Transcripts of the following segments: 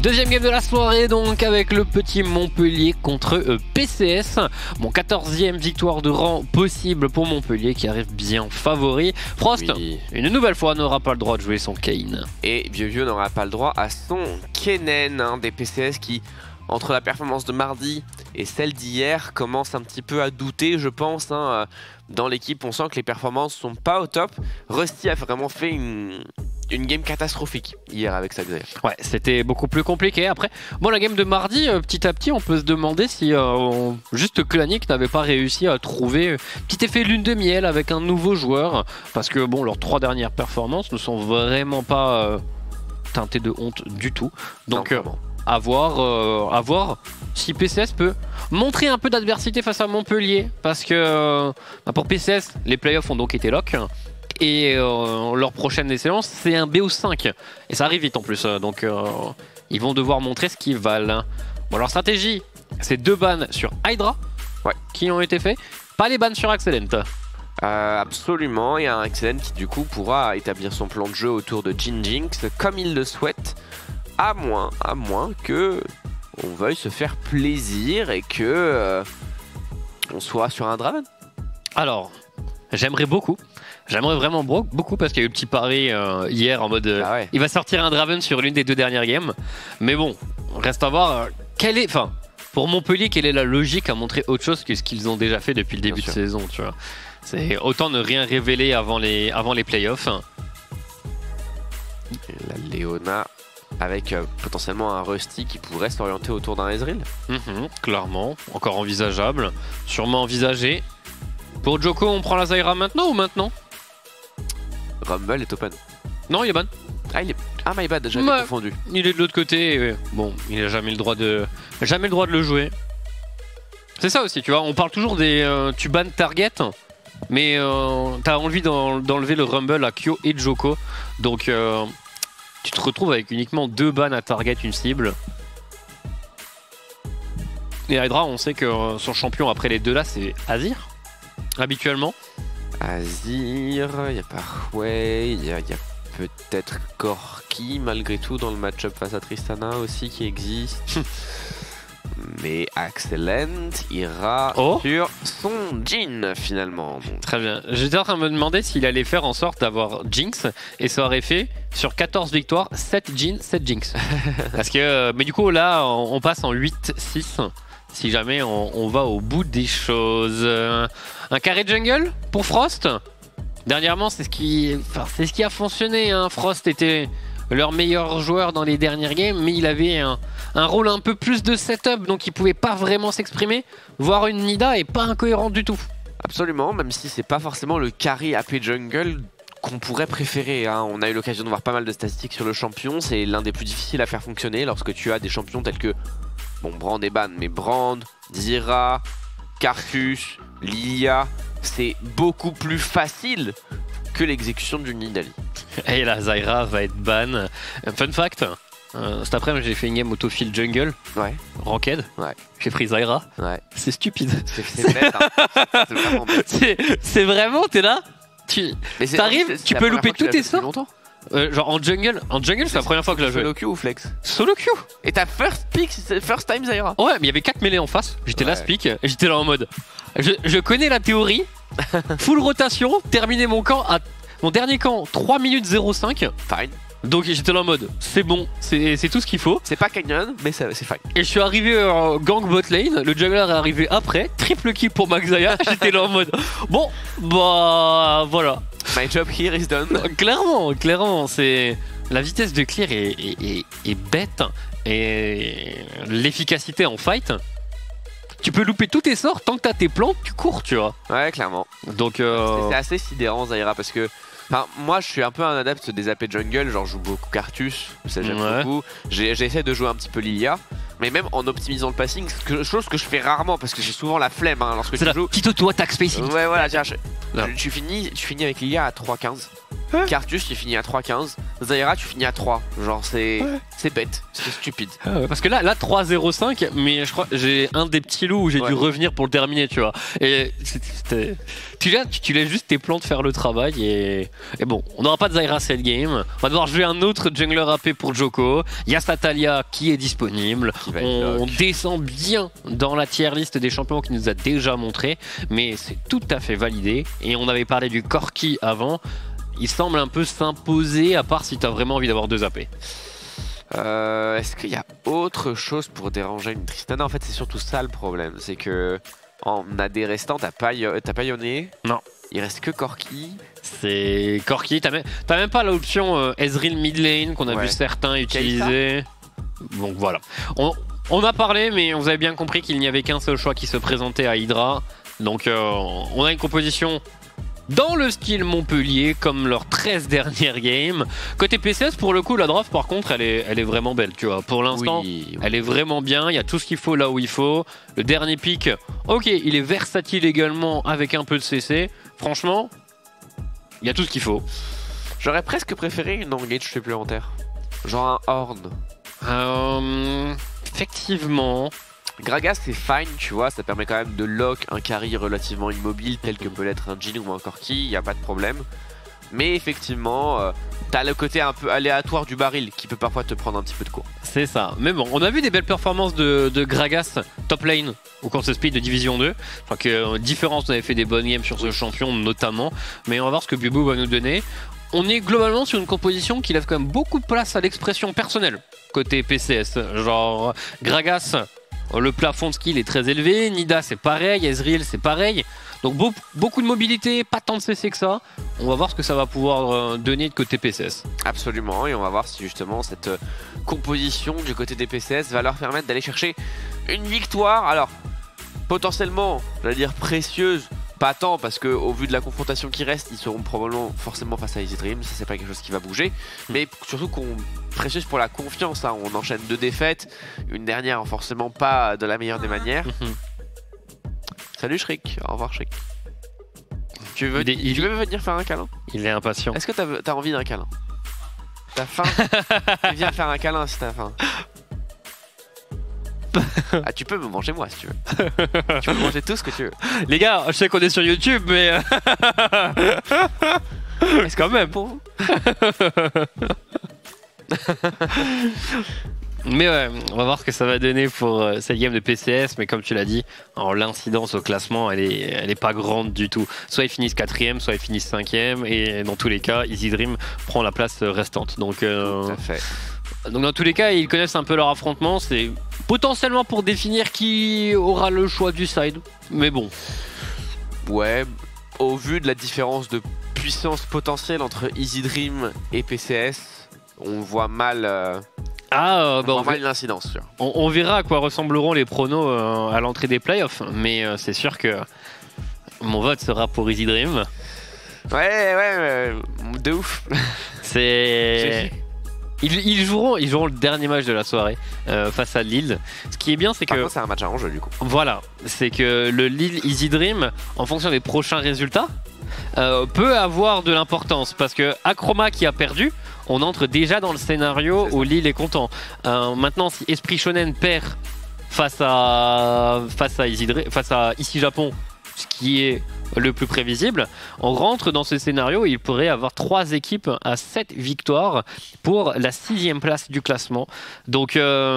Deuxième game de la soirée donc avec le petit Montpellier contre PCS. Mon 14e victoire de rang possible pour Montpellier qui arrive bien favori. Frost, oui, une nouvelle fois, n'aura pas le droit de jouer son Kane. Et Vieux n'aura pas le droit à son Kennen, des PCS qui, entre la performance de mardi et celle d'hier, commence un petit peu à douter, je pense. Dans l'équipe, on sent que les performances sont pas au top. Rusty a vraiment fait une game catastrophique hier avec sa Xayah. Ouais, c'était beaucoup plus compliqué. Après, bon, la game de mardi, petit à petit, on peut se demander si juste Clanic n'avait pas réussi à trouver petit effet lune de miel avec un nouveau joueur. Parce que bon, leurs 3 dernières performances ne sont vraiment pas teintées de honte du tout. Donc, à voir si PCS peut montrer un peu d'adversité face à Montpellier. Parce que pour PCS, les playoffs ont donc été lock. Et leur prochaine séance, c'est un BO5. Et ça arrive vite en plus. Donc ils vont devoir montrer ce qu'ils valent. Bon, leur stratégie, c'est 2 bans sur Hydra qui ont été faits. Pas les bans sur Excellent. Absolument. Il y a un Excellent qui du coup pourra établir son plan de jeu autour de Jinx comme il le souhaite. À moins que on veuille se faire plaisir et que on soit sur un Draven. Alors, j'aimerais beaucoup. J'aimerais vraiment beaucoup parce qu'il y a eu le petit pari hier en mode il va sortir un Draven sur l'une des 2 dernières games. Mais bon, reste à voir pour Montpellier, quelle est la logique à montrer autre chose que ce qu'ils ont déjà fait depuis le début de saison, tu vois. C'est autant ne rien révéler avant les playoffs. Et la Leona avec potentiellement un Rusty qui pourrait s'orienter autour d'un Ezreal. Clairement, encore envisageable, sûrement envisagé. Pour Joko, on prend la Zyra maintenant ou maintenant? Rumble est open. Non, il est ban. Ah, my bad, j'avais confondu. Il est de l'autre côté. Bon, il n'a jamais le droit de le jouer. C'est ça aussi, tu vois. On parle toujours des tu ban target, mais t'as envie d'enlever le Rumble à Kyo et Joko. Donc tu te retrouves avec uniquement 2 bans à target une cible. Et Hydra, on sait que son champion après les 2 là, c'est Azir. Habituellement. Azir, il y a Parway, il y a peut-être Corki malgré tout dans le match-up face à Tristana aussi qui existe. Mais Excellent ira sur son Jhin finalement. Très bien. J'étais en train de me demander s'il allait faire en sorte d'avoir Jinx et ça aurait fait sur 14 victoires 7 Jhin, 7 Jinx. Parce que, mais du coup là on passe en 8-6. Si jamais on va au bout des choses. Un carré jungle pour Frost. Dernièrement, c'est ce qui a fonctionné. Frost était leur meilleur joueur dans les dernières games, mais il avait un rôle un peu plus de setup, donc il pouvait pas vraiment s'exprimer. Voir une Nida est pas incohérent du tout. Absolument, même si c'est pas forcément le carry AP jungle qu'on pourrait préférer. On a eu l'occasion de voir pas mal de statistiques sur le champion. C'est l'un des plus difficiles à faire fonctionner lorsque tu as des champions tels que... Bon, Brand est ban, mais Brand, Zyra, Karthus, Lilia, c'est beaucoup plus facile que l'exécution d'une Nidalee. Et la Zyra va être ban. Fun fact, cet après-midi j'ai fait une game autofill jungle. Ranked. J'ai pris Zyra. C'est stupide. C'est bête. C'est vraiment bête. C'est vraiment, t'es là, t'arrives, tu peux louper tous tes sorts. Genre en jungle c'est la première fois que je la joue. Solo queue ou flex? Solo queue. Et ta first pick, first time Zyra? Ouais, mais il y avait 4 mêlées en face. J'étais là pick et j'étais là en mode je connais la théorie. Full rotation, terminer mon dernier camp 3 minutes 05. Fine. Donc j'étais là en mode c'est bon, c'est tout ce qu'il faut. C'est pas Canyon, mais c'est fine. Et je suis arrivé gang bot lane, le jungler est arrivé après, triple kill pour Xayah. J'étais là en mode bon, bah voilà. My job here is done. Clairement, c'est la vitesse de clear est bête et l'efficacité en fight. Tu peux louper tous tes sorts tant que t'as tes plans, tu cours, tu vois. Ouais, clairement. Donc c'est assez sidérant Zyra parce que moi je suis un peu un adepte des AP jungle, genre je joue beaucoup Karthus, ça j'aime beaucoup. J'essaie de jouer un petit peu Lilia, mais même en optimisant le passing, chose que je fais rarement parce que j'ai souvent la flemme lorsque tu joues. Petite auto-attaque spacing. Ouais, voilà, tiens, tu finis avec Lilia à 3-15. Cartus, tu finis à 3,15. Zyra, tu finis à 3. Genre, c'est bête, c'est stupide. Parce que là 3-0-5, mais je crois j'ai un des petits loups où j'ai dû revenir pour le terminer, tu vois. Et tu laisses juste tes plantes faire le travail et bon, on n'aura pas de Zyra cette game. On va devoir jouer un autre jungler AP pour Djoko. Il y a Satalia qui est disponible. On descend bien dans la tier list des champions qu'il nous a déjà montré, mais c'est tout à fait validé. Et on avait parlé du Corki avant. Il semble un peu s'imposer, à part si tu as vraiment envie d'avoir 2 AP. Est-ce qu'il y a autre chose pour déranger une Tristana? En fait, c'est surtout ça le problème. C'est que on a des restants, t'as pas Yone. Non. Il reste que Corki. C'est Corki. T'as même pas l'option Ezreal mid lane qu'on a vu certains utiliser. Donc voilà. On a parlé, mais vous avez bien compris qu'il n'y avait qu'un seul choix qui se présentait à Hydra. Donc on a une composition dans le style Montpellier, comme leurs 13 dernières games. Côté PCS, pour le coup, la draft, par contre, elle est vraiment belle, tu vois. Pour l'instant, elle est vraiment bien. Il y a tout ce qu'il faut là où il faut. Le dernier pick, ok, il est versatile également avec un peu de CC. Franchement, il y a tout ce qu'il faut. J'aurais presque préféré une engage supplémentaire. Genre un horn. Effectivement. Gragas c'est fine, tu vois, ça permet quand même de lock un carry relativement immobile tel que peut l'être un Jhin ou un Corki, y a pas de problème. Mais effectivement, t'as le côté un peu aléatoire du baril qui peut parfois te prendre un petit peu de cours. C'est ça, mais bon, on a vu des belles performances de Gragas top lane au course speed de Division 2. Je crois que différence, on avait fait des bonnes games sur ce champion notamment, mais on va voir ce que Bubu va nous donner. On est globalement sur une composition qui laisse quand même beaucoup de place à l'expression personnelle côté PCS. Genre Gragas, le plafond de skill est très élevé, Nida c'est pareil, Ezreal c'est pareil. Donc beaucoup de mobilité, pas tant de CC que ça. On va voir ce que ça va pouvoir donner de côté PCS. Absolument, et on va voir si justement cette composition du côté des PCS va leur permettre d'aller chercher une victoire. Alors, potentiellement, j'allais dire précieuse, pas tant, parce qu'au vu de la confrontation qui reste, ils seront probablement forcément face à Easy Dream, ça c'est pas quelque chose qui va bouger. Mais surtout précieuse pour la confiance, hein. On enchaîne 2 défaites, une dernière forcément pas de la meilleure des manières. Salut Shriek, au revoir Shriek. Tu veux venir faire un câlin? Il est impatient. Est-ce que t'as envie d'un câlin? T'as faim? Viens faire un câlin si t'as faim. Ah, tu peux me manger moi si tu veux. Tu peux manger tout ce que tu veux. Les gars, je sais qu'on est sur YouTube, mais est-ce quand même pour vous? Mais ouais, on va voir ce que ça va donner pour cette game de PCS. Mais comme tu l'as dit, l'incidence au classement, elle est pas grande du tout. Soit ils finissent 4ème, soit ils finissent 5ème. Et dans tous les cas, Easy Dream prend la place restante. Donc, tout à fait. Donc dans tous les cas, ils connaissent un peu leur affrontement. C'est potentiellement pour définir qui aura le choix du side. Mais bon. Ouais, au vu de la différence de puissance potentielle entre Easy Dream et PCS, on voit mal... on voit l'incidence. On verra à quoi ressembleront les pronos à l'entrée des playoffs. Mais c'est sûr que mon vote sera pour Easy Dream. Ouais, de ouf. C'est... Ils joueront le dernier match de la soirée face à Lille. Ce qui est bien, c'est que... c'est un match à enjeu du coup. Voilà, c'est que le Lille Easy Dream, en fonction des prochains résultats, peut avoir de l'importance. Parce que Acroma qui a perdu, on entre déjà dans le scénario où Lille est content. Maintenant, si Esprit Shonen perd face à Ici Japon, ce qui est le plus prévisible, on rentre dans ce scénario où il pourrait avoir 3 équipes à 7 victoires pour la 6ème place du classement. Donc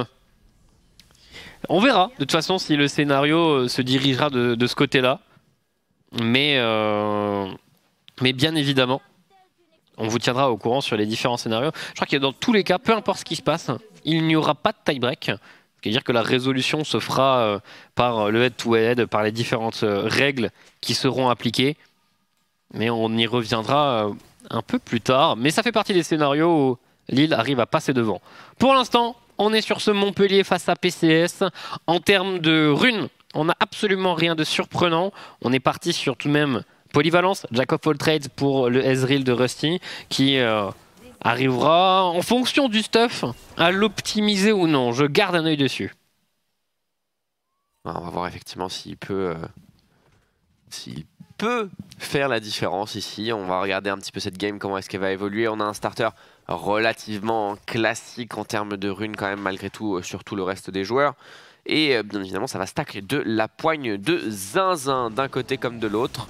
on verra de toute façon si le scénario se dirigera de ce côté-là. Mais bien évidemment, on vous tiendra au courant sur les différents scénarios. Je crois que dans tous les cas, peu importe ce qui se passe, il n'y aura pas de tie-break. C'est-à-dire que la résolution se fera par le head-to-head, par les différentes règles qui seront appliquées. Mais on y reviendra un peu plus tard. Mais ça fait partie des scénarios où Lille arrive à passer devant. Pour l'instant, on est sur ce Montpellier face à PCS. En termes de runes, on n'a absolument rien de surprenant. On est parti sur tout de même polyvalence, Jack of all trades pour le Ezreal de Rusty, qui... arrivera en fonction du stuff à l'optimiser ou non. Je garde un œil dessus. On va voir effectivement s'il peut peut faire la différence ici. On va regarder un petit peu cette game, comment est-ce qu'elle va évoluer. On a un starter relativement classique en termes de runes quand même, malgré tout, sur tout le reste des joueurs. Et bien évidemment, ça va stack de la poigne de zinzin d'un côté comme de l'autre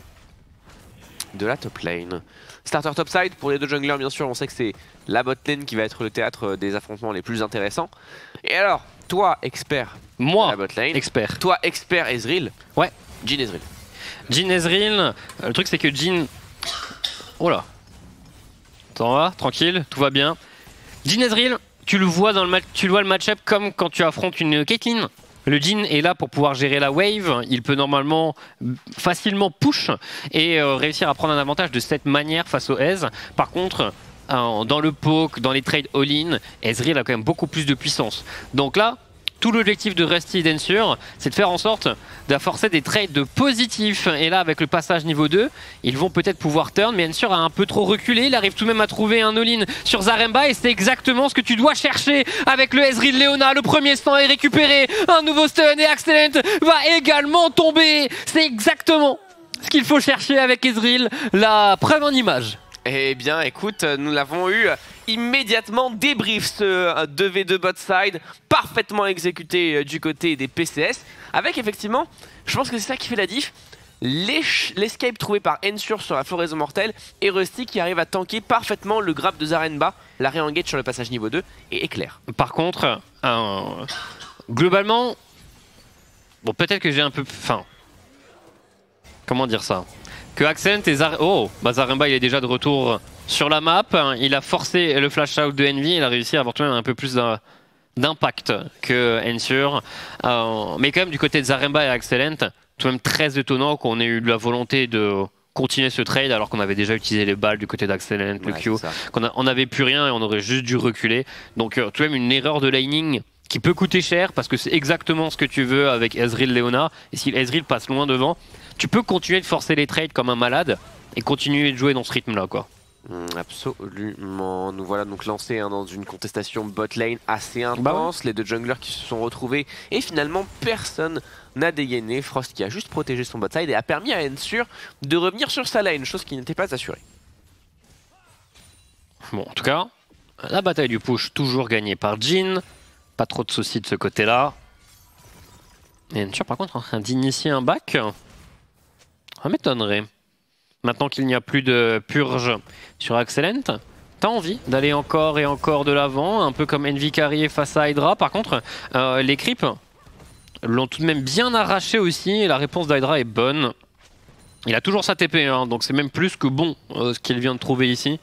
de la top lane. Starter topside pour les deux junglers, bien sûr. On sait que c'est la bot lane qui va être le théâtre des affrontements les plus intéressants. Et alors, toi, expert Moi, de la bot lane, expert. toi, expert Ezreal. Ouais. Jhin Ezreal. Jhin Ezreal, le truc c'est que Jhin... Oh là. T'en vas, tranquille, tout va bien. Jhin Ezreal, tu le vois dans le match, tu vois le match-up comme quand tu affrontes une Caitlyn. Le Jhin est là pour pouvoir gérer la wave, il peut normalement facilement push et réussir à prendre un avantage de cette manière face au Ez. Par contre, dans le poke, dans les trades all-in, Ezreal a quand même beaucoup plus de puissance. Donc là, tout l'objectif de Rusty et d'Ensure, c'est de faire en sorte de forcer des trades de positifs. Et là, avec le passage niveau 2, ils vont peut-être pouvoir turn, mais Ensure a un peu trop reculé. Il arrive tout de même à trouver un all-in sur Zaremba, et c'est exactement ce que tu dois chercher avec le Ezreal Leona. Le premier stun est récupéré, un nouveau stun, et Excellent va également tomber. C'est exactement ce qu'il faut chercher avec Ezreal, la preuve en image. Eh bien, écoute, nous l'avons eu immédiatement. Débrief ce 2v2 bot side, parfaitement exécuté du côté des PCS. Avec effectivement, je pense que c'est ça qui fait la diff, l'escape trouvé par Ensure sur la floraison mortelle et Rusty qui arrive à tanker parfaitement le grab de Zaremba, la re-engage sur le passage niveau 2 et éclair. Par contre, globalement, bon, peut-être que j'ai un peu... Enfin, comment dire ça, que Accent et Zaremba il est déjà de retour sur la map. Il a forcé le flash out de Envy. Il a réussi à avoir tout de même un peu plus d'impact que Ensure. Mais quand même du côté de Zaremba et Excellent, tout de même très étonnant qu'on ait eu la volonté de continuer ce trade alors qu'on avait déjà utilisé les balles du côté d'Excellent, le Q, qu'on n'avait plus rien et on aurait juste dû reculer. Donc tout de même une erreur de laning qui peut coûter cher parce que c'est exactement ce que tu veux avec Ezreal Leona. Et si Ezreal passe loin devant, tu peux continuer de forcer les trades comme un malade et continuer de jouer dans ce rythme-là, quoi. Absolument. Nous voilà donc lancés dans une contestation bot lane assez intense. Les deux junglers qui se sont retrouvés et finalement personne n'a dégainé. Frost qui a juste protégé son bot side et a permis à Ensure de revenir sur sa lane, chose qui n'était pas assurée. Bon, en tout cas, la bataille du push toujours gagnée par Jhin. Pas trop de soucis de ce côté-là. Et Ensure par contre en train d'initier un back. Ça m'étonnerait. Maintenant qu'il n'y a plus de purge sur Excellent, t'as envie d'aller encore et encore de l'avant, un peu comme Envy carrier face à Hydra. Par contre, les creeps l'ont tout de même bien arraché aussi, et la réponse d'Hydra est bonne. Il a toujours sa TP, hein, donc c'est même plus que bon ce qu'il vient de trouver ici.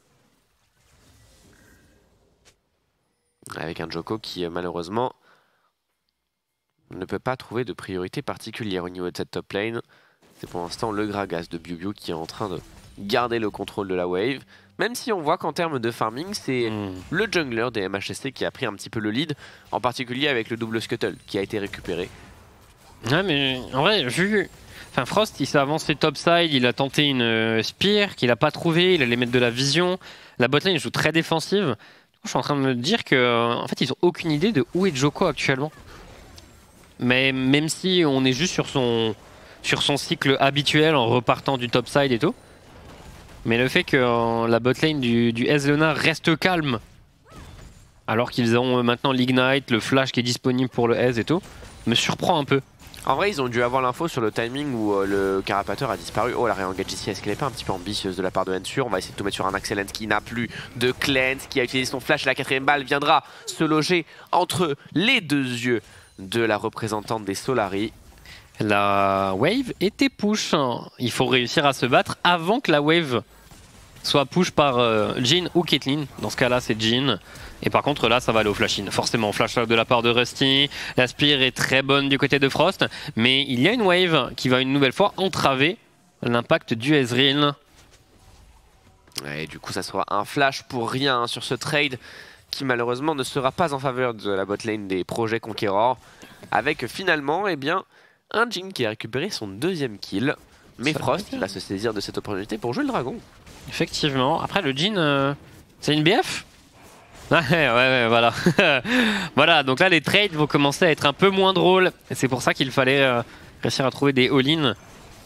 Avec un Joko qui malheureusement ne peut pas trouver de priorité particulière au niveau de cette top lane. C'est pour l'instant le Gragas de BioBio qui est en train de garder le contrôle de la wave. Même si on voit qu'en termes de farming, c'est le jungler des MHSC qui a pris un petit peu le lead. En particulier avec le double scuttle qui a été récupéré. Ouais, mais en vrai, vu... Enfin, Frost, il s'est avancé topside, il a tenté une spear qu'il n'a pas trouvé, il allait mettre de la vision. La botlane joue très défensive. Du coup, je suis en train de me dire que, en fait, ils ont aucune idée de où est Joko actuellement. Mais même si on est juste sur son cycle habituel en repartant du topside et tout. Mais le fait que la botlane du Leona reste calme, alors qu'ils ont maintenant l'Ignite, le flash qui est disponible pour le Ez et tout, me surprend un peu. En vrai, ils ont dû avoir l'info sur le timing où le carapateur a disparu. Oh, la re-engage ici, est-ce qu'elle n'est pas un petit peu ambitieuse de la part de Ensure? On va essayer de tout mettre sur un Excellent qui n'a plus de cleanse, qui a utilisé son flash. La quatrième balle viendra se loger entre les deux yeux de la représentante des Solari. La wave était push. Il faut réussir à se battre avant que la wave soit push par Jhin ou Caitlyn. Dans ce cas-là, c'est Jhin. Et par contre, là, ça va aller au flash-in. Forcément, flash out de la part de Rusty. La spear est très bonne du côté de Frost. Mais il y a une wave qui va une nouvelle fois entraver l'impact du Ezreal. Et du coup, ça sera un flash pour rien sur ce trade qui malheureusement ne sera pas en faveur de la botlane des projets Conqueror. Avec finalement, eh bien, un Jhin qui a récupéré son deuxième kill. Mais Frost va se saisir de cette opportunité pour jouer le dragon. Effectivement. Après, le Jhin, c'est une BF? Ouais, voilà. Voilà, donc là, les trades vont commencer à être un peu moins drôles. Et c'est pour ça qu'il fallait réussir à trouver des all-in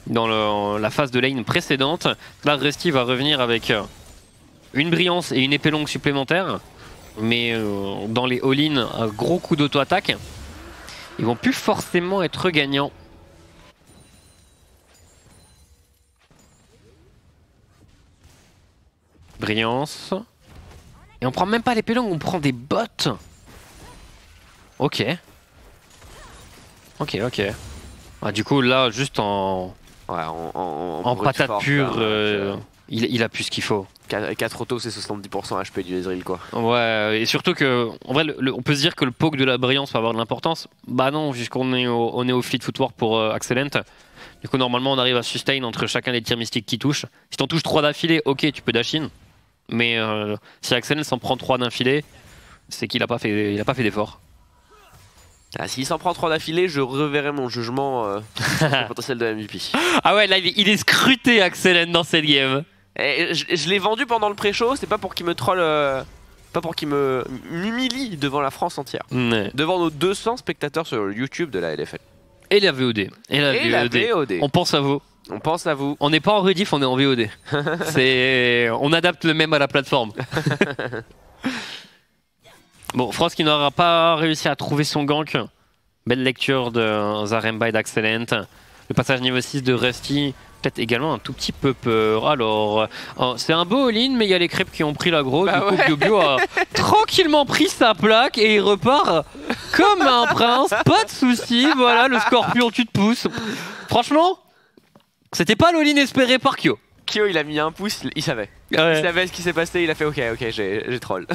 dans la phase de lane précédente. Là, Rusty va revenir avec une brillance et une épée longue supplémentaire. Mais dans les all-in, un gros coup d'auto-attaque. Ils vont plus forcément être gagnants. Brillance. Et on prend même pas l'épée longue, on prend des bottes. Ok. Ok. Ah, du coup, là, juste en patate pure, il a plus ce qu'il faut. 4 autos, c'est 70% HP du Ezreal, quoi. Ouais, et surtout que, en vrai, on peut se dire que le poke de la brillance va avoir de l'importance. Bah non, puisqu'on est au Fleet Footwork pour Accellent. Du coup, normalement, on arrive à sustain entre chacun des tirs mystiques qui touchent. Si t'en touches 3 d'affilée, ok, tu peux dash in. Mais si Accellent s'en prend 3 d'affilée, c'est qu'il a pas fait d'effort. Ah, s'il s'en prend 3 d'affilée, je reverrai mon jugement sur le potentiel de MVP. Ah ouais, là, il est scruté, Accellent, dans cette game. Et je l'ai vendu pendant le pré-show, c'est pas pour qu'il me troll, pas pour qu'il m'humilie devant la France entière. Ouais. Devant nos 200 spectateurs sur YouTube de la LFL. Et la VOD. Et la VOD. On pense à vous. On pense à vous. On n'est pas en rediff, on est en VOD. On adapte le même à la plateforme. Bon, Frost qui n'aura pas réussi à trouver son gank. Belle lecture de Zaremba et d'Accellent. Le passage niveau 6 de Rusty, peut-être également un tout petit peu peur. Alors, c'est un beau all-in, mais il y a les crêpes qui ont pris l'aggro. Bah du coup, Bio a tranquillement pris sa plaque et il repart comme un prince. Pas de soucis, voilà, le scorpion, tu te pousses. Franchement, c'était pas l'all-in espéré par Kyo. Kyo, il a mis un pouce, il savait. Ouais. Il savait ce qui s'est passé, il a fait ok, j'ai troll.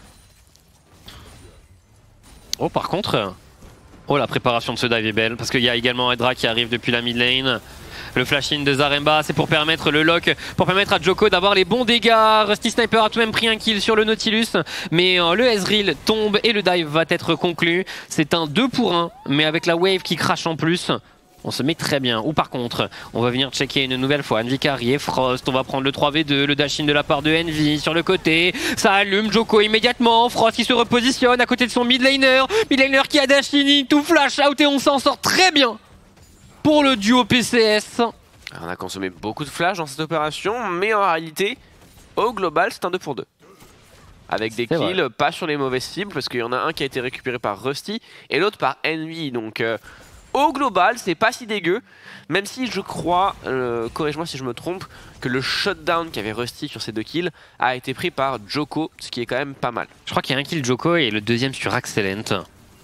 Oh, par contre, oh, la préparation de ce dive est belle parce qu'il y a également Hydra qui arrive depuis la mid lane. Le flash-in de Zaremba, c'est pour permettre le lock, pour permettre à Djoko d'avoir les bons dégâts. Rusty Sniper a tout de même pris un kill sur le Nautilus, mais le Ezreal tombe et le dive va être conclu. C'est un 2 pour 1, mais avec la wave qui crache en plus, on se met très bien. Ou par contre, on va venir checker une nouvelle fois Envy Carry et Frost. On va prendre le 3v2, le dash-in de la part de Envy sur le côté. Ça allume Djoko immédiatement. Frost qui se repositionne à côté de son mid laner. Mid laner qui a dash-in, tout flash out et on s'en sort très bien pour le duo PCS. On a consommé beaucoup de flash dans cette opération, mais en réalité, au global, c'est un 2 pour 2. Avec des kills pas sur les mauvaises cibles, parce qu'il y en a un qui a été récupéré par Rusty et l'autre par Envy. Donc au global, c'est pas si dégueu, même si je crois, corrige-moi si je me trompe, que le shutdown qu'avait Rusty sur ces 2 kills a été pris par Djoko, ce qui est quand même pas mal. Je crois qu'il y a un kill Djoko et le deuxième sur Accellent.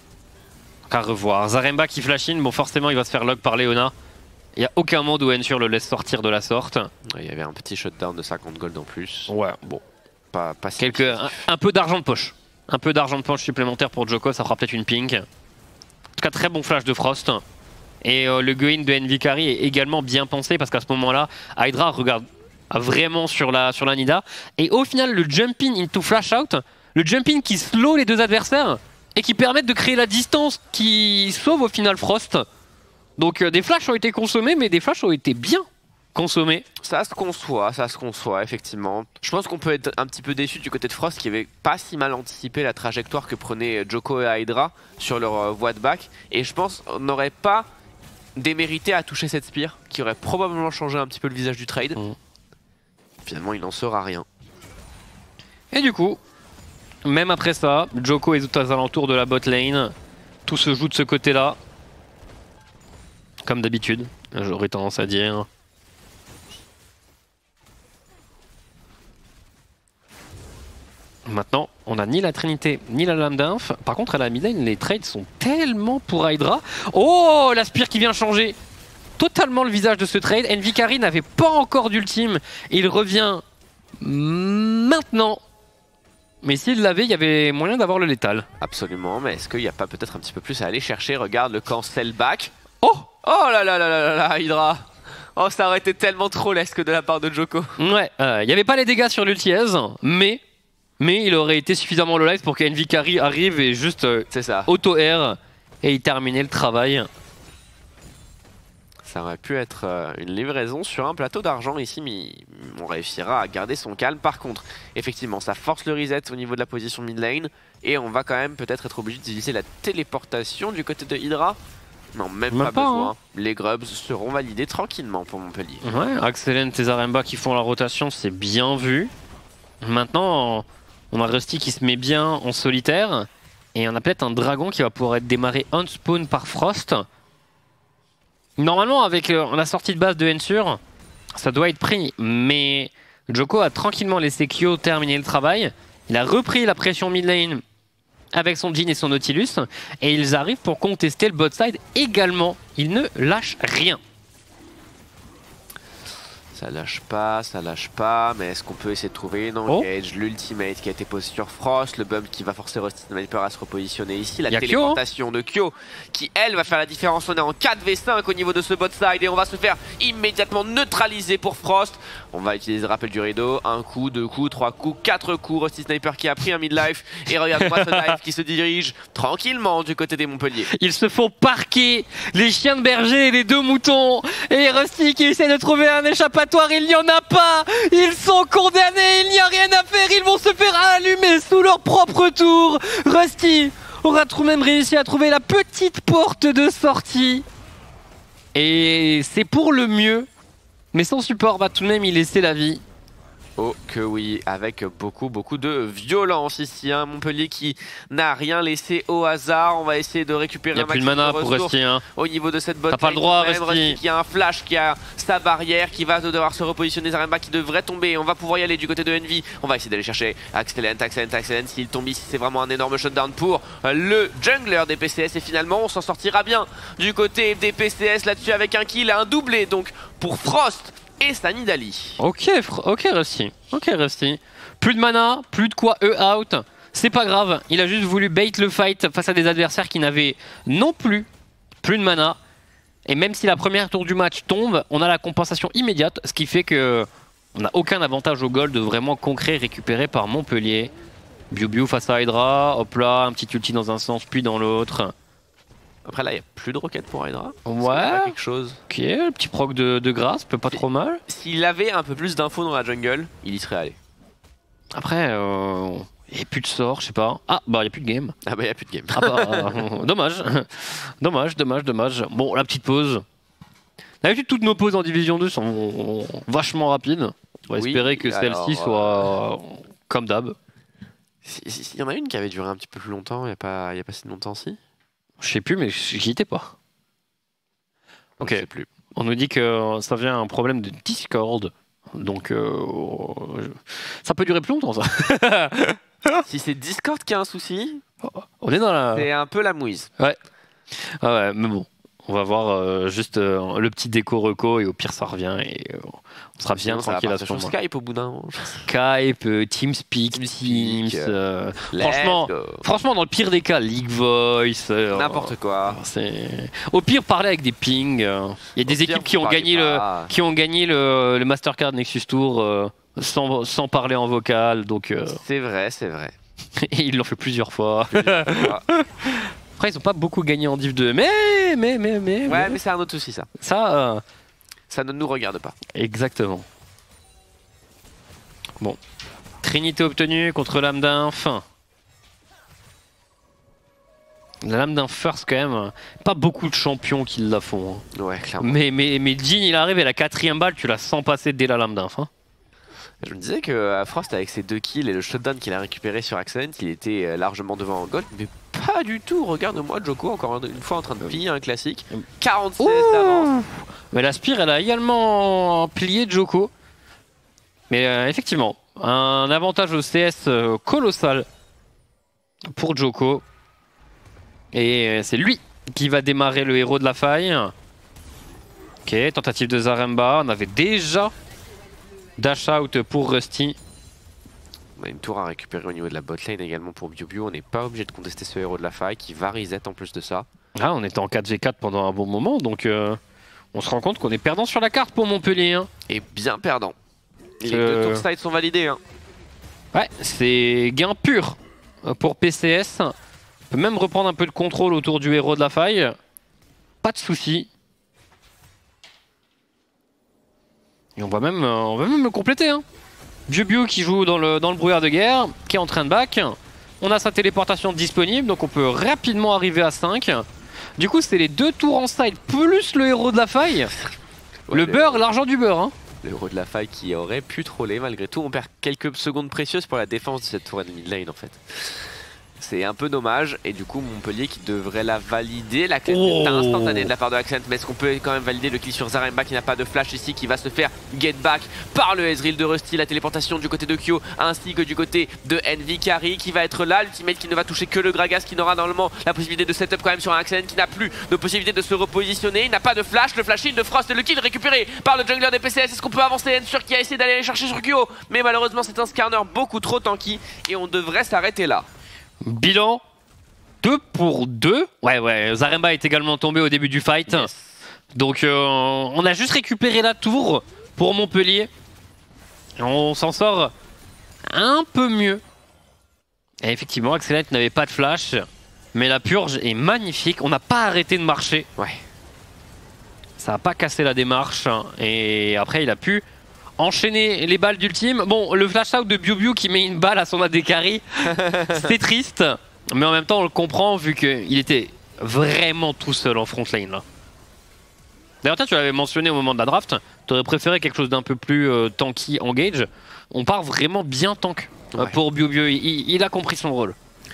À revoir. Zaremba qui flash in, bon forcément il va se faire log par Leona. Il n'y a aucun monde où Ensure le laisse sortir de la sorte. Il y avait un petit shutdown de 50 gold en plus. Ouais, bon. Pas si un peu d'argent de poche. Un peu d'argent de poche supplémentaire pour Djoko, ça fera peut-être une pink. En tout cas, très bon flash de Frost. Et le go-in de Envy Carry est également bien pensé parce qu'à ce moment-là, Hydra regarde vraiment sur la Nida. Et au final, le jumping into flash out, le jumping qui slow les deux adversaires et qui permettent de créer la distance qui sauve au final Frost. Donc des flashs ont été consommés, mais des flashs ont été bien consommés. Ça se conçoit, effectivement. Je pense qu'on peut être un petit peu déçu du côté de Frost qui avait pas si mal anticipé la trajectoire que prenaient Djoko et Hydra sur leur voie de back. Et je pense qu'on n'aurait pas démérité à toucher cette spire, qui aurait probablement changé un petit peu le visage du trade. Finalement, il n'en sera rien. Et du coup, même après ça, Djoko est aux alentours de la bot lane. Tout se joue de ce côté-là. Comme d'habitude, j'aurais tendance à dire. Maintenant, on n'a ni la Trinité ni la Lame d'Inf. Par contre, à la mid lane, les trades sont tellement pour Hydra. Oh, la spire qui vient changer totalement le visage de ce trade. Envy Carry n'avait pas encore d'ultime. Il revient maintenant. Mais s'il l'avait, il y avait moyen d'avoir le létal. Absolument, mais est-ce qu'il n'y a pas peut-être un petit peu plus à aller chercher? Regarde le cancel back. Oh là là, Hydra. Oh, ça aurait été tellement trop lesque de la part de Djoko. Ouais, il n'y avait pas les dégâts sur l'ultièse, mais il aurait été suffisamment low life pour que Envy Carry arrive et juste auto-air et y terminer le travail. Ça aurait pu être une livraison sur un plateau d'argent ici, mais on réussira à garder son calme. Par contre, effectivement, ça force le reset au niveau de la position mid lane et on va quand même peut-être être obligé d'utiliser la téléportation du côté de Hydra. Non, même pas besoin. Hein. Les grubs seront validés tranquillement pour Montpellier. Ouais, Axelen et Zaremba qui font la rotation, c'est bien vu. Maintenant, on a Rusty qui se met bien en solitaire. Et on a peut-être un dragon qui va pouvoir être démarré on spawn par Frost. Normalement, avec la sortie de base de Ensure, ça doit être pris. Mais Djoko a tranquillement laissé Kyo terminer le travail. Il a repris la pression mid lane avec son Jhin et son Nautilus. Et ils arrivent pour contester le bot side également. Ils ne lâchent rien. Ça lâche pas, mais est-ce qu'on peut essayer de trouver une engage, l'ultimate qui a été posé sur Frost, le bump qui va forcer Rusty Sniper à se repositionner ici, la téléportation de Kyo qui elle va faire la différence. On est en 4v5 au niveau de ce bot side et on va se faire immédiatement neutraliser pour Frost. On va utiliser le rappel du rideau, un coup, 2 coups, 3 coups, 4 coups, Rusty Sniper qui a pris un midlife et regarde-moi ce dive qui se dirige tranquillement du côté des Montpellier. Ils se font parquer, les chiens de berger et les 2 moutons, et Rusty qui essaie de trouver un échappatoire. Il n'y en a pas. Ils sont condamnés. Il n'y a rien à faire. Ils vont se faire allumer sous leur propre tour. Rusty aura tout de même réussi à trouver la petite porte de sortie. Et c'est pour le mieux. Mais son support va tout de même y laisser la vie. Oh que oui, avec beaucoup de violence ici, hein. Montpellier qui n'a rien laissé au hasard. On va essayer de récupérer un maximum de ressources. Il n'y a plus de mana pour Rusty, hein. Au niveau de cette botte. T'as pas le droit, Rusty. Qui a un flash, qui a sa barrière, qui va devoir se repositionner. Zaremba qui devrait tomber. On va pouvoir y aller du côté de Envy. On va essayer d'aller chercher Axelen. S'il tombe ici, c'est vraiment un énorme shutdown pour le jungler des PCS. Et finalement, on s'en sortira bien du côté des PCS là-dessus avec un kill, un doublé donc pour Frost et sa Nidalee. Ok Rusty. Plus de mana, plus de quoi out. C'est pas grave, il a juste voulu bait le fight face à des adversaires qui n'avaient non plus de mana. Et même si la première tour du match tombe, on a la compensation immédiate, ce qui fait que on n'a aucun avantage au gold vraiment concret récupéré par Montpellier. Biu face à Hydra, hop là, un petit ulti dans un sens puis dans l'autre. Après là, il n'y a plus de roquettes pour Hydra. Ouais. Quelque chose. Ok, le petit proc de grâce, peut pas trop mal. S'il avait un peu plus d'infos dans la jungle, il y serait allé. Après, il n'y a plus de sort, je sais pas. Ah, bah il n'y a plus de game. Ah bah il n'y a plus de game. Ah bah, dommage. dommage. Bon, la petite pause. D'habitude, toutes nos pauses en Division 2 sont vachement rapides. On va espérer que celle-ci soit comme d'hab. Il y en a une qui avait duré un petit peu plus longtemps, il n'y a pas si longtemps si. Je sais plus, mais j'y étais pas. Ok. Je sais plus. On nous dit que ça vient un problème de Discord. Donc, ça peut durer plus longtemps, ça. Si c'est Discord qui a un souci, on est dans la... c'est un peu la mouise. Ouais. Ah ouais, mais bon. On va voir juste le petit déco reco et au pire ça revient et on sera bien tranquille à ce moment. Skype au bout d'un moment. Skype, TeamSpeak, Teams. Franchement, dans le pire des cas, League Voice. N'importe quoi. Au pire, parler avec des pings. Il y a des équipes qui ont gagné le Mastercard Nexus Tour sans parler en vocal. Donc. C'est vrai. Et ils l'ont fait plusieurs fois. Après, ils n'ont pas beaucoup gagné en Div 2, mais... Ouais, mais c'est un autre souci, ça. Ça ne nous regarde pas. Exactement. Bon. Trinité obtenue contre Lame d'Inf. La Lame d'Inf first, quand même. Pas beaucoup de champions qui la font. Hein. Ouais, clairement. Mais Jhin, il arrive et la 4ème balle, tu la sens passer dès la Lame d'Inf. Hein. Je me disais que Frost, avec ses 2 kills et le shutdown qu'il a récupéré sur Axelen, il était largement devant en gold, mais pas du tout. Regarde-moi Djoko, encore une fois en train de plier un classique. 46 d'avance. Mais la Spire, elle a également plié Djoko. Mais effectivement, un avantage au CS colossal pour Djoko. Et c'est lui qui va démarrer le héros de la faille. Ok, tentative de Zaremba. On avait déjà dash out pour Rusty. On a une tour à récupérer au niveau de la botlane également pour Biu. On n'est pas obligé de contester ce héros de la faille qui va reset en plus de ça. Ah, on était en 4v4 pendant un bon moment, donc on se rend compte qu'on est perdant sur la carte pour Montpellier. Hein. Et bien perdant. Les 2 tour sides sont validés. Hein. Ouais, c'est gain pur pour PCS. On peut même reprendre un peu de contrôle autour du héros de la faille. Pas de soucis. Et on va même le compléter. Hein. Biu qui joue dans le brouillard de guerre, qui est en train de back. On a sa téléportation disponible, donc on peut rapidement arriver à 5. Du coup, c'est les 2 tours en side plus le héros de la faille. Ouais, le beurre, l'argent du beurre. Hein. Le héros de la faille qui aurait pu troller malgré tout. On perd quelques secondes précieuses pour la défense de cette tour de mid lane en fait. C'est un peu dommage et du coup Montpellier qui devrait la valider. La clé est instantanée de la part de Accent, mais est-ce qu'on peut quand même valider le kill sur Zaremba qui n'a pas de flash ici, qui va se faire get back par le Ezreal de Rusty, la téléportation du côté de Kyo ainsi que du côté de Envy Carry qui va être là, l'ultimate qui ne va toucher que le Gragas, qui n'aura normalement la possibilité de setup quand même sur un Accent qui n'a plus de possibilité de se repositionner, il n'a pas de flash, le flash in de Frost et le kill récupéré par le jungler des PCS. Est-ce qu'on peut avancer? Ensure qui a essayé d'aller chercher sur Kyo, mais malheureusement c'est un Skarner beaucoup trop tanky et on devrait s'arrêter là. Bilan 2 pour 2. Ouais, Zaremba est également tombé au début du fight. Yes. Donc on a juste récupéré la tour pour Montpellier. On s'en sort un peu mieux. Et effectivement, Excellent n'avait pas de flash. Mais la purge est magnifique. On n'a pas arrêté de marcher. Ouais. Ça n'a pas cassé la démarche. Et après, il a pu enchaîner les balles d'ultime. Bon, le flash out de Biu qui met une balle à son AD carry, c'est triste. Mais en même temps, on le comprend vu qu'il était vraiment tout seul en front lane là. D'ailleurs, tu l'avais mentionné au moment de la draft, tu aurais préféré quelque chose d'un peu plus tanky engage. On part vraiment bien tank pour Biu. Il a compris son rôle.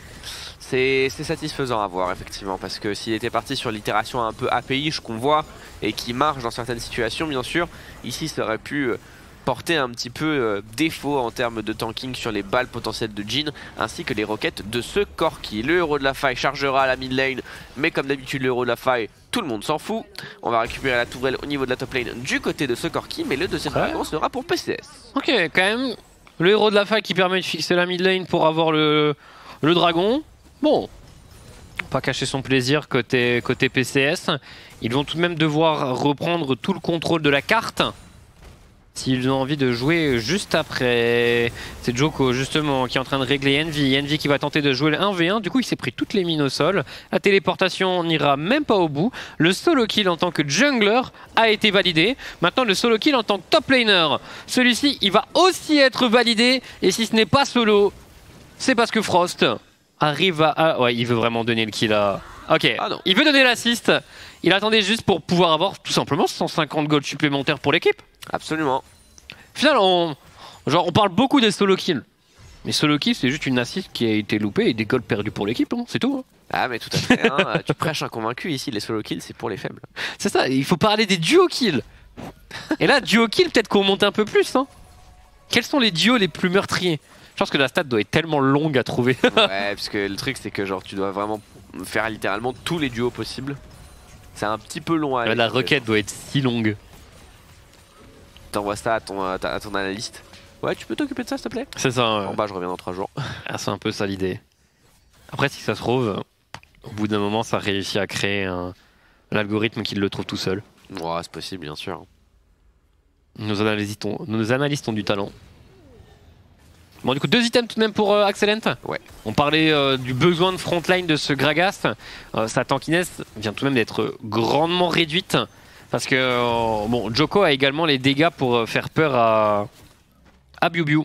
C'est satisfaisant à voir effectivement, parce que s'il était parti sur l'itération un peu API, je qu'on voit, et qui marche dans certaines situations bien sûr, ici ça aurait pu porter un petit peu défaut en termes de tanking sur les balles potentielles de Jhin ainsi que les roquettes de ce Corki. Le héros de la faille chargera à la mid lane, mais comme d'habitude le héros de la faille, tout le monde s'en fout. On va récupérer la tourelle au niveau de la top lane du côté de ce Corki, mais le deuxième dragon sera pour PCS. Ok, quand même, le héros de la faille qui permet de fixer la mid lane pour avoir le dragon. Bon, pas cacher son plaisir côté PCS. Ils vont tout de même devoir reprendre tout le contrôle de la carte s'ils ont envie de jouer juste après. C'est Djoko justement qui est en train de régler Envy. Envy qui va tenter de jouer le 1v1. Du coup, il s'est pris toutes les mines au sol. La téléportation n'ira même pas au bout. Le solo kill en tant que jungler a été validé. Maintenant, le solo kill en tant que top laner. Celui-ci, il va aussi être validé. Et si ce n'est pas solo, c'est parce que Frost arrive à... Ah, ouais, il veut vraiment donner le kill à... Ok, il veut donner l'assist. Il attendait juste pour pouvoir avoir tout simplement 150 gold supplémentaires pour l'équipe. Absolument. Au final, on parle beaucoup des solo kills. Mais solo kills, c'est juste une assist qui a été loupée et des golds perdus pour l'équipe, hein, c'est tout. Hein. Ah mais tout à fait, hein. Tu prêches un convaincu ici, les solo kills c'est pour les faibles. C'est ça, il faut parler des duo kills. Et là, duo kills, peut-être qu'on monte un peu plus. Hein. Quels sont les duos les plus meurtriers? Je pense que la stat doit être tellement longue à trouver. Ouais, parce que le truc c'est que genre tu dois vraiment faire littéralement tous les duos possibles. C'est un petit peu long à aller. La requête doit être si longue. T'envoies ça à ton analyste. Ouais, tu peux t'occuper de ça s'il te plaît? C'est ça. En bas, je reviens dans 3 jours. Ah, c'est un peu ça l'idée. Après, si ça se trouve, au bout d'un moment, ça réussit à créer l'algorithme qui le trouve tout seul. Ouais, c'est possible, bien sûr. Nos analystes ont du talent. Bon, du coup, 2 items tout de même pour Excellent. Ouais. On parlait du besoin de frontline de ce Gragas. Sa tankiness vient tout de même d'être grandement réduite. Parce que bon, Djoko a également les dégâts pour faire peur à Biu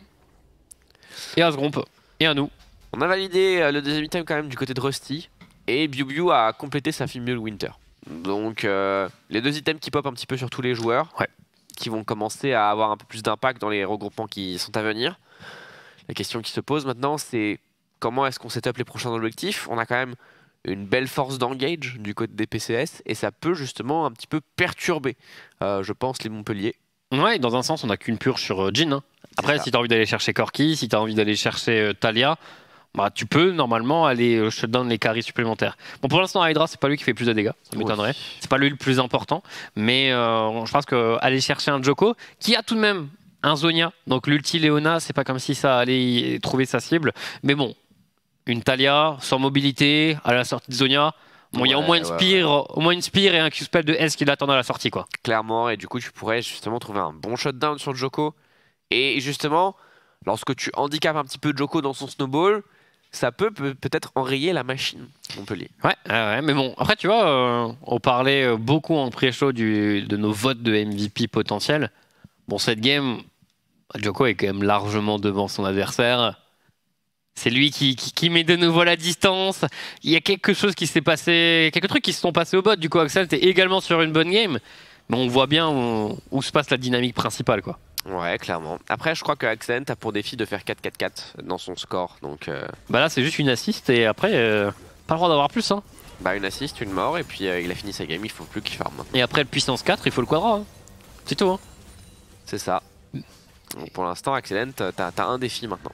et à Sgromp et à nous. On a validé le deuxième item quand même du côté de Rusty. Et Biu a complété sa Female Winter. Donc les 2 items qui pop un petit peu sur tous les joueurs. Ouais. Qui vont commencer à avoir un peu plus d'impact dans les regroupements qui sont à venir. La question qui se pose maintenant, c'est comment est-ce qu'on setup les prochains objectifs? On a quand même une belle force d'engage du côté des PCS et ça peut justement un petit peu perturber, je pense, les Montpellier. Ouais, dans un sens, on n'a qu'une purge sur Jhin. Hein. Après, si tu as envie d'aller chercher Corki, si tu as envie d'aller chercher Talia, bah, tu peux normalement aller shutdown les carries supplémentaires. Bon, pour l'instant, Hydra, c'est pas lui qui fait plus de dégâts, ça m'étonnerait. Oui. C'est pas lui le plus important, mais je pense qu'aller chercher un Djoko qui a tout de même un Zhonya, donc l'ulti Leona, c'est pas comme si ça allait trouver sa cible, mais bon, une Talia sans mobilité à la sortie de Zhonya. Bon, il y a au moins une Spear et un Q-spell de S qui l'attendent à la sortie, quoi. Clairement, et du coup, tu pourrais justement trouver un bon shutdown sur Djoko. Et justement, lorsque tu handicapes un petit peu Djoko dans son snowball, ça peut peut-être enrayer la machine Montpellier. Ouais, mais bon, après, tu vois, on parlait beaucoup en pré-show de nos votes de MVP potentiels. Bon, cette game, Djoko est quand même largement devant son adversaire. C'est lui qui met de nouveau la distance. Il y a quelque chose qui s'est passé, quelques trucs qui se sont passés au bot. Du coup, Axel était également sur une bonne game. Mais on voit bien où se passe la dynamique principale, quoi. Ouais, clairement. Après, je crois que Accent a pour défi de faire 4-4-4 dans son score. Donc, Bah là, c'est juste une assist et après, pas le droit d'avoir plus. Hein. bah, une assist, une mort, et puis il a fini sa game, il faut plus qu'il farme. Et après le puissance 4, il faut le quadra. Hein. C'est tout. Hein. C'est ça. Donc, pour l'instant, Excellent, t'as un défi maintenant.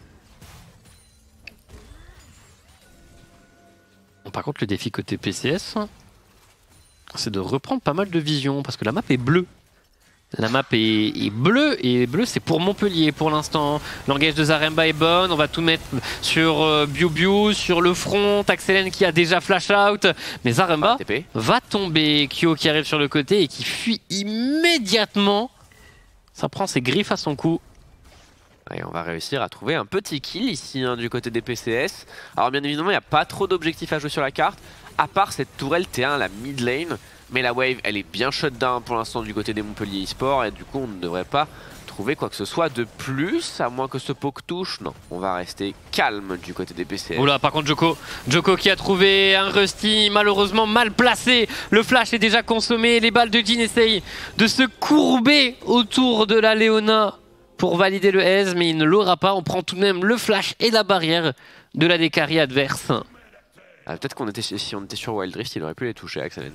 Par contre, le défi côté PCS, c'est de reprendre pas mal de vision parce que la map est bleue. La map est bleue et bleu c'est pour Montpellier pour l'instant. L'engage de Zaremba est bonne, on va tout mettre sur Biu Biu, sur le front, Axelen qui a déjà flash out, mais Zaremba va tomber. Kyo qui arrive sur le côté et qui fuit immédiatement. Ça prend ses griffes à son cou. Et on va réussir à trouver un petit kill ici hein, du côté des PCS. Alors bien évidemment il n'y a pas trop d'objectifs à jouer sur la carte, à part cette tourelle T1, la mid lane. Mais la wave elle est bien shutdown pour l'instant du côté des Montpellier eSport et du coup on ne devrait pas trouver quoi que ce soit de plus, à moins que ce poke touche. Non, on va rester calme du côté des PCS. Oula, par contre Joko qui a trouvé un Rusty malheureusement mal placé. Le flash est déjà consommé, les balles de Jin essayent de se courber autour de la Leona pour valider le S, mais il ne l'aura pas. On prend tout de même le flash et la barrière de la Dekari adverse. Ah, peut-être qu'on était, si on était sur Wild Rift, il aurait pu les toucher, Excellent.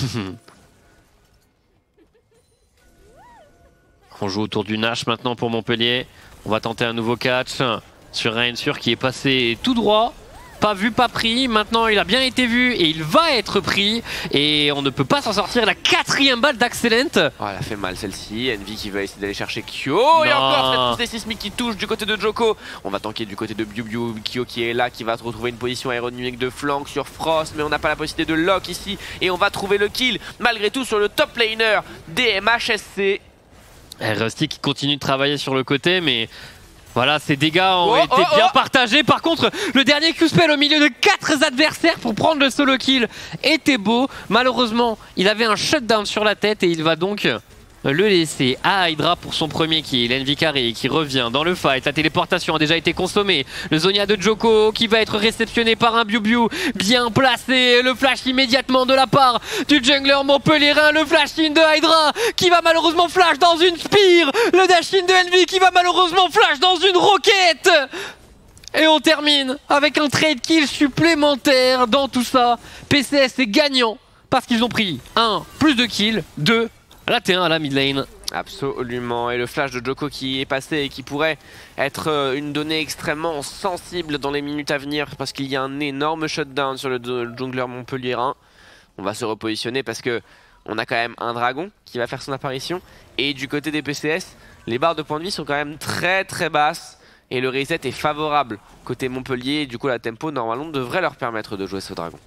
On joue autour du Nash maintenant pour Montpellier. On va tenter un nouveau catch sur un Ensure qui est passé tout droit. Pas vu, pas pris. Maintenant, il a bien été vu et il va être pris. Et on ne peut pas s'en sortir. La 4e balle d'Axcellent. Oh, elle a fait mal celle-ci. Envy qui va essayer d'aller chercher Kyo. Et encore cette poussée sismique qui touche du côté de Joko. On va tanker du côté de Biu Biu. Kyo qui est là, qui va retrouver une position aérodynamique de flank sur Frost. Mais on n'a pas la possibilité de lock ici. Et on va trouver le kill malgré tout sur le top laner des MHSC. Rusty qui continue de travailler sur le côté, mais voilà, ses dégâts ont été bien partagés. Par contre, le dernier Q-spell au milieu de 4 adversaires pour prendre le solo kill était beau. Malheureusement, il avait un shutdown sur la tête et il va donc le laisser à Hydra pour son premier kill. Envy Carré qui revient dans le fight. La téléportation a déjà été consommée. Le Zonia de Joko qui va être réceptionné par un Biu Biu bien placé. Le flash immédiatement de la part du jungler montpellierin. Le flash in de Hydra qui va malheureusement flash dans une Spear. Le dash in de Envy qui va malheureusement flash dans une roquette. Et on termine avec un trade kill supplémentaire dans tout ça. PCS est gagnant parce qu'ils ont pris 1 plus de kills, 2 la T1 à la mid lane. Absolument, et le flash de Joko qui est passé et qui pourrait être une donnée extrêmement sensible dans les minutes à venir parce qu'il y a un énorme shutdown sur le jungler montpellierin. On va se repositionner parce que on a quand même un dragon qui va faire son apparition et du côté des PCS, les barres de points de vie sont quand même très basses et le reset est favorable côté Montpellier et du coup la tempo normalement devrait leur permettre de jouer ce dragon.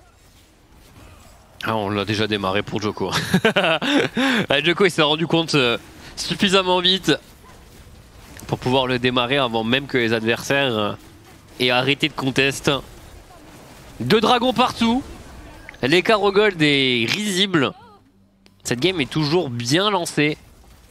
Ah, on l'a déjà démarré pour Joko. Joko il s'est rendu compte suffisamment vite pour pouvoir le démarrer avant même que les adversaires aient arrêté de contest. 2 dragons partout. L'écart au gold est risible. Cette game est toujours bien lancée.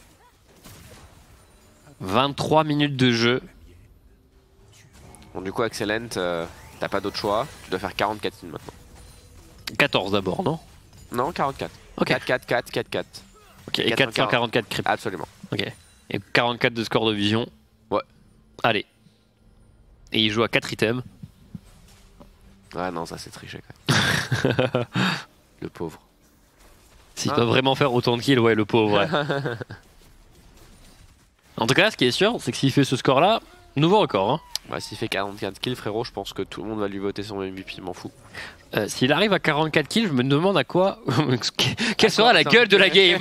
23 minutes de jeu. Bon, du coup, Excellent, t'as pas d'autre choix. Tu dois faire 44 kills maintenant. 14 d'abord, non? Non, 44. Ok. 4-4-4-4-4. Ok, et 444 creep. Absolument. Ok. Et 44 de score de vision. Ouais. Allez. Et il joue à 4 items. Ouais, non, ça c'est triché quand même. Le pauvre. S'il doit vraiment faire autant de kills, ouais, le pauvre. Ouais. En tout cas, ce qui est sûr, c'est que s'il fait ce score-là, nouveau record. Hein. Bah, s'il fait 44 kills, frérot, je pense que tout le monde va lui voter son MVP, je m'en fous. S'il arrive à 44 kills, je me demande à quoi. Quelle sera la gueule de la game.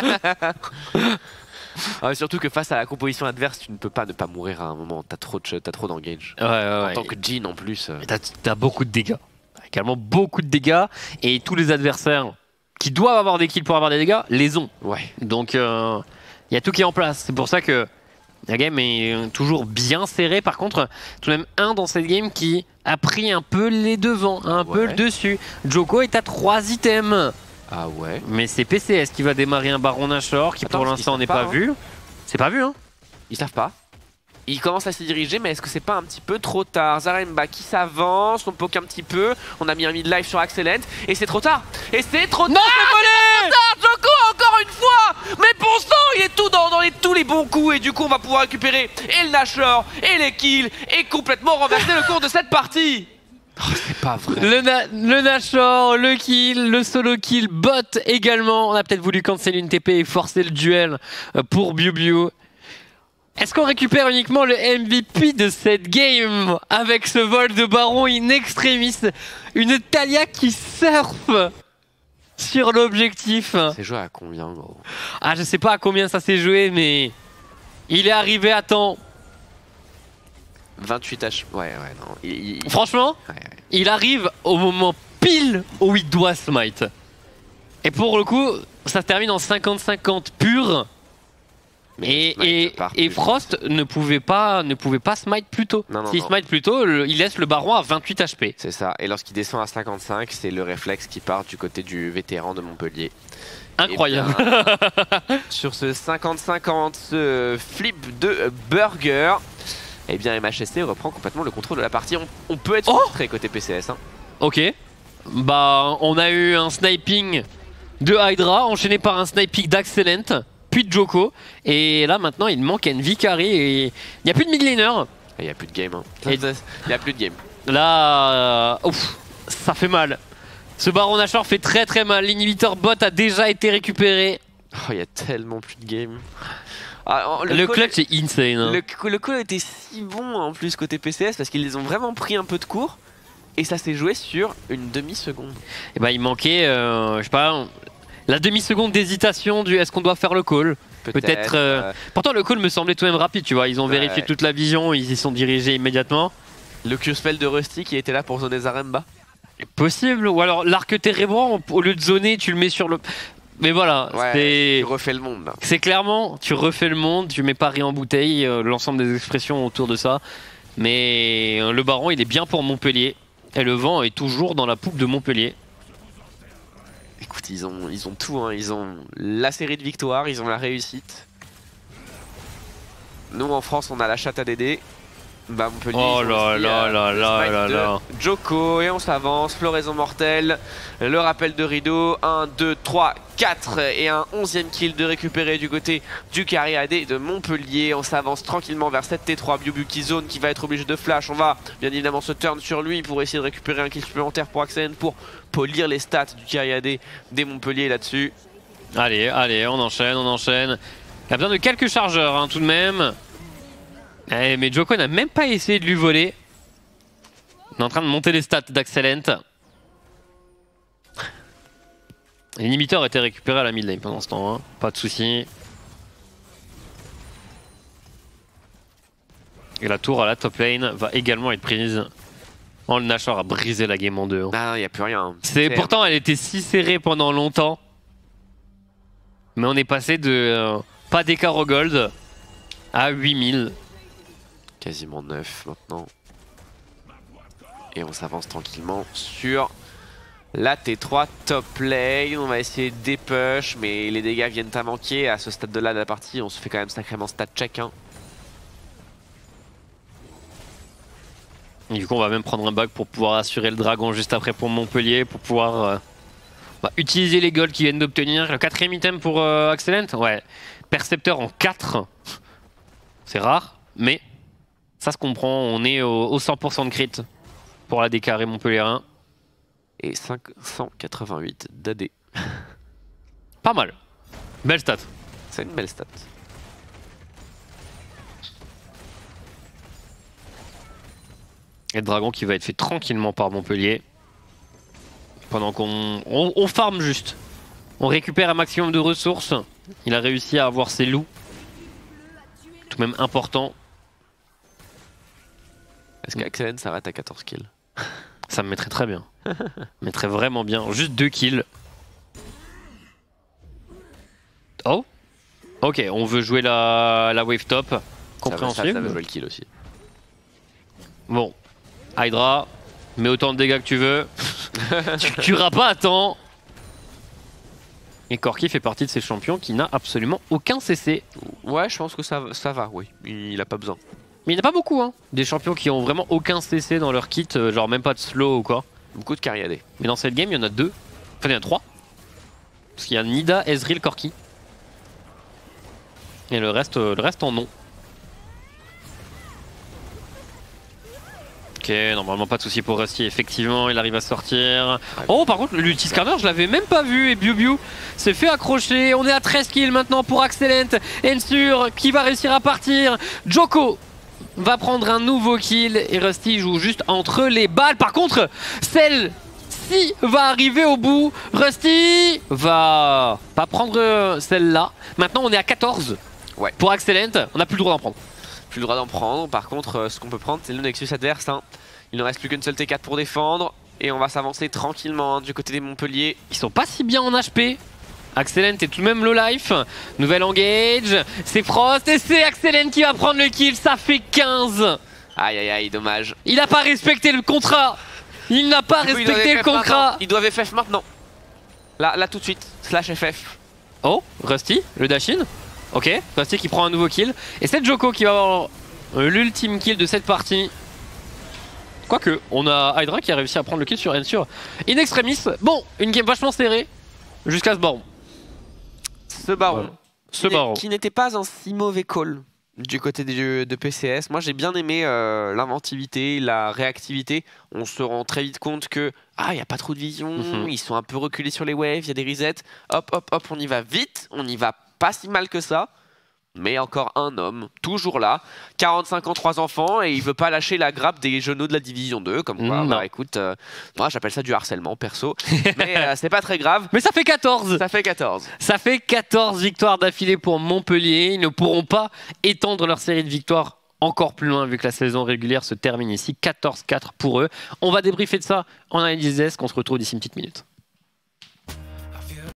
Ah, surtout que face à la composition adverse, tu ne peux pas ne pas mourir à un moment. T'as trop d'engage. Ouais. En tant que Jin en plus. T'as beaucoup de dégâts. Également beaucoup de dégâts. Et tous les adversaires qui doivent avoir des kills pour avoir des dégâts, les ont. Ouais. Donc il y a tout qui est en place. C'est pour ça que la game est toujours bien serrée. Par contre, tout de même un dans cette game qui a pris un peu les devants, un peu le dessus. Joko est à 3 items. Ah ouais. Mais c'est PCS qui va démarrer un Baron Nashor qui pour l'instant n'est pas vu. C'est pas vu, hein. Ils savent pas. Il commence à s'y diriger, mais est-ce que c'est pas un petit peu trop tard? Zaremba qui s'avance, on poke un petit peu. On a mis un mid-life sur Axelent. Et c'est trop tard. Et c'est trop tard. Non, c'est trop tard, Joko, encore une fois. Mais bon sang, il est tout dans tous les bons coups. Et du coup, on va pouvoir récupérer et le Nashor, et les kills, et complètement renverser le cours de cette partie. Oh, c'est pas vrai. Le Nashor, le kill, le solo kill, bot également. On a peut-être voulu canceller une TP et forcer le duel pour BioBio. Est-ce qu'on récupère uniquement le MVP de cette game avec ce vol de baron in extremis? Une Talia qui surfe sur l'objectif. C'est joué à combien, gros? Ah, je sais pas à combien ça s'est joué, mais il est arrivé à temps. 28 H. Ouais, non. Franchement, il arrive au moment pile où il doit smite. Et pour le coup, ça se termine en 50-50 pur. Et Frost ne pouvait pas smite plus tôt. S'il smite plus tôt, il laisse le baron à 28 HP. C'est ça. Et lorsqu'il descend à 55, c'est le réflexe qui part du côté du vétéran de Montpellier. Incroyable. Bien, sur ce 50-50, ce flip de Burger, eh bien MHSC reprend complètement le contrôle de la partie. On peut être frustré côté PCS. Hein. Ok. Bah, on a eu un sniping de Hydra enchaîné par un sniping d'Axelent. Puis de Joko, et là maintenant il manque Envy carry et il n'y a plus de mid laner. Il n'y a plus de game. Hein. Il n'y a plus de game. Là, ouf, ça fait mal. Ce Baron Nashor fait très très mal. L'inhibiteur bot a déjà été récupéré. Oh, il y a tellement plus de game. Ah, le clutch est insane. Hein. Le call était si bon en plus côté PCS parce qu'ils les ont vraiment pris un peu de court et ça s'est joué sur une demi-seconde. Et bah il manquait, je sais pas. La demi-seconde d'hésitation du est-ce qu'on doit faire le call. Peut-être. Pourtant le call me semblait tout de même rapide, tu vois. Ils ont vérifié toute la vision, ils y sont dirigés immédiatement. Le Q-spell de Rusty qui était là pour zoner Zaremba. Possible. Ou alors l'arc térébrant, au lieu de zoner, tu le mets sur le... Mais voilà, tu refais le monde. C'est clairement, tu refais le monde, tu mets Paris en bouteille, l'ensemble des expressions autour de ça. Mais le baron, il est bien pour Montpellier. Et le vent est toujours dans la poupe de Montpellier. Écoute, ils ont tout, hein. Ils ont la série de victoires, ils ont la réussite. Nous en France, on a la chatte à Dédé. Bah Montpellier, oh là là. Joko, et on s'avance, floraison mortelle, le rappel de rideau, 1, 2, 3, 4 et un 11e kill de récupérer du côté du carré AD de Montpellier. On s'avance tranquillement vers cette T3, BioBio qui zone, qui va être obligé de flash. On va bien évidemment se turn sur lui pour essayer de récupérer un kill supplémentaire pour Axelent, pour polir les stats du carré AD des Montpellier là-dessus. Allez, on enchaîne. Il a besoin de quelques chargeurs hein, tout de même. Mais Joko n'a même pas essayé de lui voler. On est en train de monter les stats d'Axelent. L'inhibiteur a été récupéré à la mid lane pendant ce temps, hein. Pas de soucis. Et la tour à la top lane va également être prise. Oh, le Nashor a brisé la game en deux. Hein. Ah, il n'y a plus rien. Pourtant, elle était si serrée pendant longtemps. Mais on est passé de pas d'écart au gold à 8000. Quasiment 9 maintenant. Et on s'avance tranquillement sur la T3 top lane. On va essayer de dépush, mais les dégâts viennent à manquer. À ce stade de là de la partie, on se fait quand même sacrément stat check. Hein. Du coup, on va même prendre un bug pour pouvoir assurer le dragon juste après pour Montpellier, pour pouvoir utiliser les golds qu'ils viennent d'obtenir. Le 4ème item pour Axelent, ouais. Percepteur en 4. C'est rare, mais ça se comprend. On est au 100% de crit pour la décarré Montpellier 1. Et 588 d'AD. Pas mal. Belle stat. C'est une belle stat. Et le dragon qui va être fait tranquillement par Montpellier. Pendant qu'on farm juste. On récupère un maximum de ressources. Il a réussi à avoir ses loups. Tout de même important. Est-ce qu'Axelent s'arrête à 14 kills? Ça me mettrait très bien. Ça me mettrait vraiment bien. Juste 2 kills. Oh. Ok, on veut jouer la wave top. Compréhensible. Ça veut jouer le kill aussi. Bon. Hydra, mets autant de dégâts que tu veux. Tu tueras pas à temps. Et Corki fait partie de ces champions qui n'a absolument aucun CC. Ouais, je pense que ça va, oui. Il a pas besoin. Mais il n'y en a pas beaucoup, hein. Des champions qui ont vraiment aucun CC dans leur kit, genre même pas de slow ou quoi. Beaucoup de carry AD. Mais dans cette game, il y en a 2. Enfin, il y en a 3. Parce qu'il y a Nida, Ezreal, Corki. Et le reste en non. Ok, normalement pas de soucis pour Rusty, effectivement, il arrive à sortir. Oh, par contre, l'ulti scanner, je l'avais même pas vu et Biu Biu s'est fait accrocher. On est à 13 kills maintenant pour Axelent. Ensure qui va réussir à partir. Djoko va prendre un nouveau kill et Rusty joue juste entre les balles. Par contre, celle-ci va arriver au bout. Rusty va pas prendre celle-là. Maintenant, on est à 14 pour Axelent. On n'a plus le droit d'en prendre. Plus le droit d'en prendre. Par contre, ce qu'on peut prendre, c'est le Nexus adverse. Hein. Il ne reste plus qu'une seule T4 pour défendre. Et on va s'avancer tranquillement hein, du côté des Montpellier. Ils sont pas si bien en HP. Axelent est tout de même low life. Nouvelle engage. C'est Frost et c'est Axelent qui va prendre le kill. Ça fait 15. Aïe aïe aïe, dommage. Il n'a pas respecté le contrat. Il n'a pas respecté le contrat. Ils doivent FF maintenant. Là tout de suite. Slash FF. Oh, Rusty, le dash-in. Ok, Rusty qui prend un nouveau kill. Et c'est Djoko qui va avoir l'ultime kill de cette partie. Quoique, on a Hydra qui a réussi à prendre le kill sur Ensure in extremis. Bon, une game vachement serrée jusqu'à ce baron. Ce baron. Qui n'était pas un si mauvais call du côté de PCS. Moi j'ai bien aimé l'inventivité, la réactivité. On se rend très vite compte que il n'y a pas trop de vision, ils sont un peu reculés sur les waves, il y a des resets. Hop hop hop, on y va vite, on y va pas si mal que ça. Mais encore un homme, toujours là, 45 ans, 3 enfants, et il veut pas lâcher la grappe des genoux de la division 2. Comme quoi, bah, écoute, moi j'appelle ça du harcèlement perso, mais c'est pas très grave. Mais ça fait 14. Ça fait 14. Ça fait 14 victoires d'affilée pour Montpellier. Ils ne pourront pas étendre leur série de victoires encore plus loin vu que la saison régulière se termine ici. 14-4 pour eux. On va débriefer de ça en analyse desk, on se retrouve d'ici une petite minute.